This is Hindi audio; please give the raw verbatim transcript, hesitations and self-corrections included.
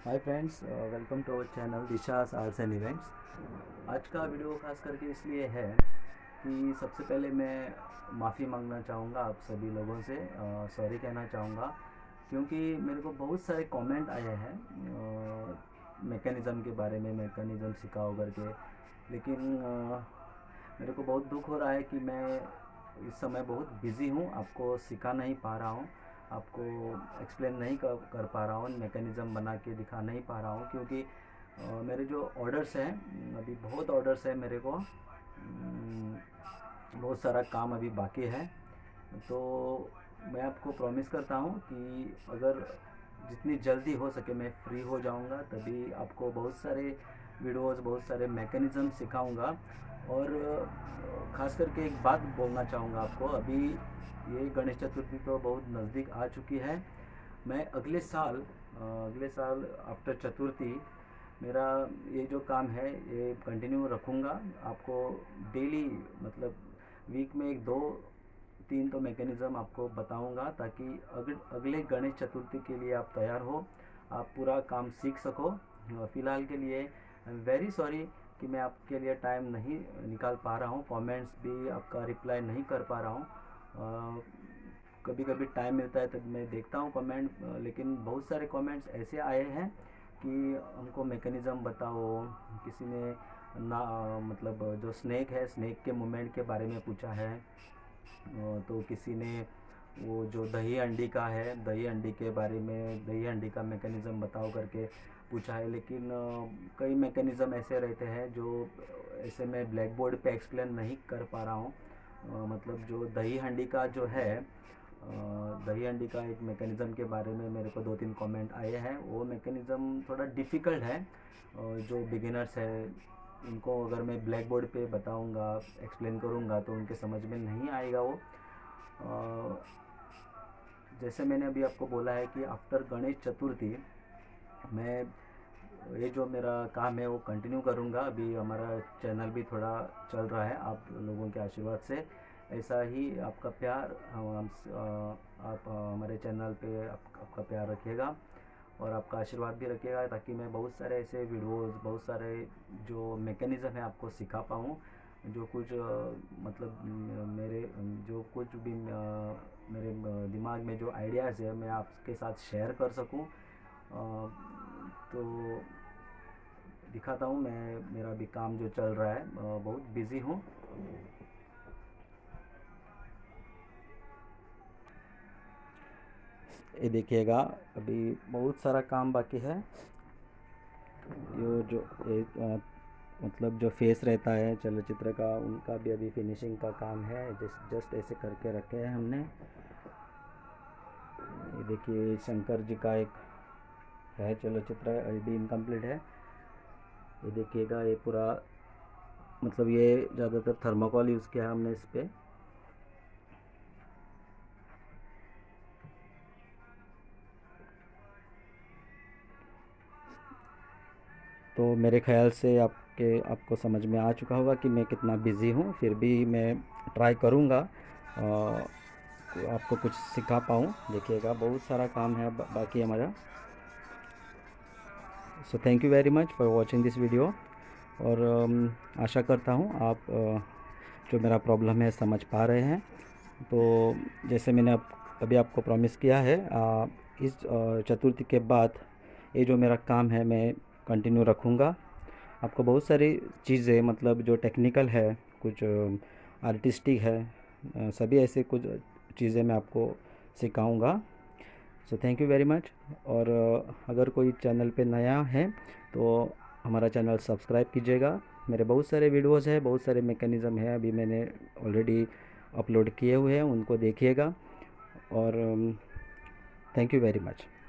Hi friends, welcome to our channel Disha's arts and events. आज का वीडियो खास करके इसलिए है कि सबसे पहले मैं माफ़ी मांगना चाहूँगा आप सभी लोगों से, सॉरी कहना चाहूँगा क्योंकि मेरे को बहुत सारे कमेंट आए हैं मैकेनिज़्म के बारे में, मैकेनिज़्म सिखाओ करके। लेकिन अ, मेरे को बहुत दुख हो रहा है कि मैं इस समय बहुत बिज़ी हूँ, आपको सिखा नहीं पा रहा हूँ, आपको एक्सप्लेन नहीं कर कर पा रहा हूँ, मैकेनिज़्म बना के दिखा नहीं पा रहा हूँ क्योंकि अ, मेरे जो ऑर्डर्स हैं, अभी बहुत ऑर्डर्स हैं मेरे को, अम, बहुत सारा काम अभी बाकी है। तो मैं आपको प्रॉमिस करता हूँ कि अगर जितनी जल्दी हो सके मैं फ्री हो जाऊँगा, तभी आपको बहुत सारे वीडियोस, बहुत सारे मैकेनिज़्म सिखाऊँगा। और अ, ख़ास करके एक बात बोलना चाहूँगा आपको, अभी ये गणेश चतुर्थी तो बहुत नज़दीक आ चुकी है। मैं अगले साल अ, अगले साल आफ्टर चतुर्थी मेरा ये जो काम है ये कंटिन्यू रखूँगा। आपको डेली, मतलब वीक में एक दो तीन तो मैकेनिज़्म आपको बताऊंगा, ताकि अगले अगले गणेश चतुर्थी के लिए आप तैयार हो, आप पूरा काम सीख सको। फ़िलहाल के लिए आई एम वेरी सॉरी कि मैं आपके लिए टाइम नहीं निकाल पा रहा हूँ, कमेंट्स भी आपका रिप्लाई नहीं कर पा रहा हूँ। कभी कभी टाइम मिलता है तब मैं देखता हूँ कमेंट, लेकिन बहुत सारे कमेंट्स ऐसे आए हैं कि हमको मैकेनिज़्म बताओ। किसी ने ना, मतलब जो स्नेक है, स्नेक के मूवमेंट के बारे में पूछा है। तो किसी ने वो जो दही अंडी का है, दही अंडी के बारे में, दही अंडी का मैकेनिज़्म बताओ करके पूछा है। लेकिन कई मैकेनिज़्म ऐसे रहते हैं जो ऐसे मैं ब्लैक बोर्ड पे एक्सप्लेन नहीं कर पा रहा हूँ। मतलब जो दही हंडी का जो है, दही हंडी का एक मैकेनिज़्म के बारे में मेरे को दो तीन कमेंट आए हैं। वो मैकेनिज़्म थोड़ा डिफ़िकल्ट है, जो बिगिनर्स है उनको अगर मैं ब्लैक बोर्ड पे बताऊंगा, एक्सप्लेन करूंगा तो उनके समझ में नहीं आएगा वो। जैसे मैंने अभी आपको बोला है कि आफ्टर गणेश चतुर्थी मैं ये जो मेरा काम है वो कंटिन्यू करूँगा। अभी हमारा चैनल भी थोड़ा चल रहा है आप लोगों के आशीर्वाद से। ऐसा ही आपका प्यार हम आप हमारे चैनल पे आप, आपका प्यार रखिएगा और आपका आशीर्वाद भी रखिएगा, ताकि मैं बहुत सारे ऐसे वीडियोस, बहुत सारे जो मैकेनिज़्म है आपको सिखा पाऊँ। जो कुछ मतलब मेरे जो कुछ भी मेरे दिमाग में जो आइडियाज़ है मैं आपके साथ शेयर कर सकूं। तो दिखाता हूँ मैं, मेरा भी काम जो चल रहा है, बहुत बिज़ी हूँ। ये देखिएगा, अभी बहुत सारा काम बाकी है। ये जो एक मतलब जो फेस रहता है चलचित्र का, उनका भी अभी फिनिशिंग का काम है। जस्ट जस्ट ऐसे करके रखे हैं हमने। ये देखिए शंकर जी का एक है चलचित्र, अभी भी इनकम्प्लीट है। ये देखिएगा, ये पूरा मतलब ये ज़्यादातर थर्माकोल यूज़ किया है हमने इस पर। तो मेरे ख्याल से आपके आपको समझ में आ चुका होगा कि मैं कितना बिज़ी हूँ। फिर भी मैं ट्राई करूँगा आपको कुछ सिखा पाऊँ। देखिएगा बहुत सारा काम है बा, बाकी हमारा। So thank you very much for watching this video. और um, आशा करता हूँ आप uh, जो मेरा प्रॉब्लम है समझ पा रहे हैं। तो जैसे मैंने अब अभी आपको प्रॉमिस किया है, uh, इस uh, चतुर्थी के बाद ये जो मेरा काम है मैं कंटिन्यू रखूँगा। आपको बहुत सारी चीज़ें, मतलब जो टेक्निकल है, कुछ आर्टिस्टिक है, सभी ऐसे कुछ चीज़ें मैं आपको सिखाऊंगा। So thank you very much. और अगर कोई चैनल पे नया है तो हमारा चैनल सब्सक्राइब कीजिएगा। मेरे बहुत सारे वीडियोस हैं, बहुत सारे मैकेनिज़्म हैं, अभी मैंने ऑलरेडी अपलोड किए हुए हैं, उनको देखिएगा। और थैंक यू वेरी मच।